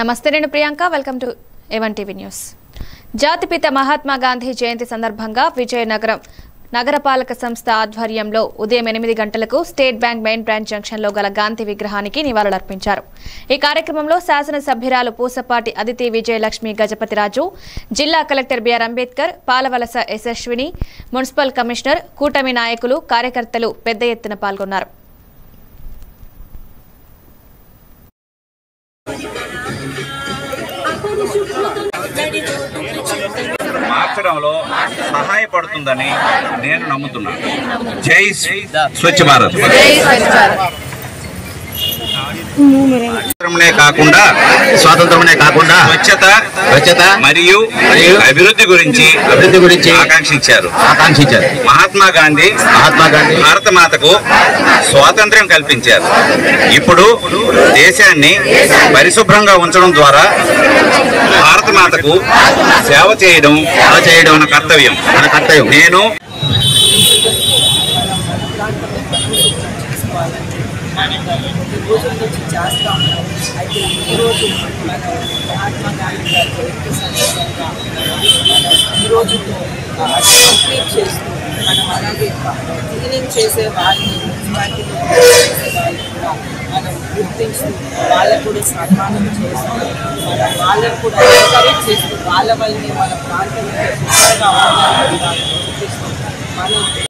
నమస్తే నేను Priyanka welcome to A1 TV news. జాతిపిత మహాత్మా గాంధీ జయంతి సందర్భంగా విజయనగరం నగరపాలక సంస్థ ఆధ్వర్యంలో ఉదయం 8 గంటలకు స్టేట్ బ్యాంక్ మెయిన్ బ్రాంచ్ జంక్షన్లో గల గాంధీ విగ్రహానికి నివాళులర్పించారు। ఈ కార్యక్రమంలో శాసన సభ్యురాలు పూసపాటి అదితి విజయలక్ష్మి గజపతిరాజు, జిల్లా collector BR Ambedkar, Palavalasa Yashaswini, municipal commissioner, కూటమి నాయకులు, కార్యకర్తలు పెద్ద ఎత్తున పాల్గొన్నారు। మార్చడంలో సహాయపడుతుందని నేను నమ్ముతున్నాను। జై స్వచ్ఛ భారత్। స్వాతంత్రమే కాకుండా స్వచ్ఛత మరియు అభివృద్ధి గురించి ఆకాంక్షించారు। మహాత్మా గాంధీ భారత మాతకు స్వాతంత్ర్యం కల్పించారు। ఇప్పుడు దేశాన్ని పరిశుభ్రంగా ఉంచడం ద్వారా భారత మాతకు సేవ చేయడం మన కర్తవ్యం। నేను రోజుల నుంచి చేస్తూ ఉన్నాం। అయితే ఈరోజు మన మహాత్మా గాంధీ గారి జయంతి సందర్భంగా ఈరోజు కంప్లీట్ చేస్తూ మనం అలాగే క్లీనింగ్ చేసే వాళ్ళని మున్సిపాలిటీలో చేసే వాళ్ళు కూడా మనం గుర్తిస్తూ వాళ్ళకు కూడా సన్మానం చేస్తూ వాళ్ళకు కూడా ఎంకరేజ్ చేస్తూ వాళ్ళ వల్లనే మన ప్రాంతం శుభ్రంగా ఉండాలని గుర్తిస్తూ మనం